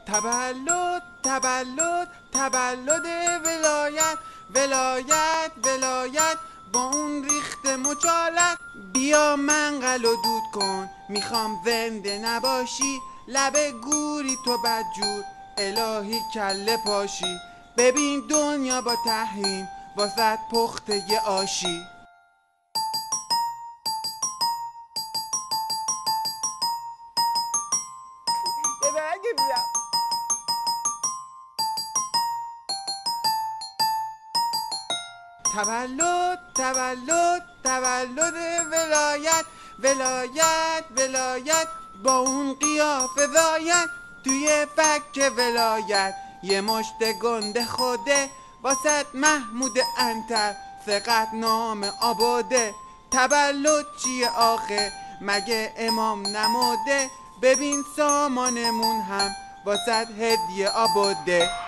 تولد تولد تولد ولایت، ولایت ولایت با اون ریخت مچالت. بیا منقل و دود کن، میخوام زنده نباشی، لب گوری تو بدجور الهی کله پاشی. ببین دنیا با تحریم واسط پخته ی آشی. تولد تولد تولد ولایت، ولایت ولایت با اون قیافه زایت. توی فک ولایت یه مشت گنده خوده، واسط محمود انتر ثقت نام آباده. تولد چیه آخه مگه امام نموده؟ ببین سامانمون هم واسط هدیه آباده.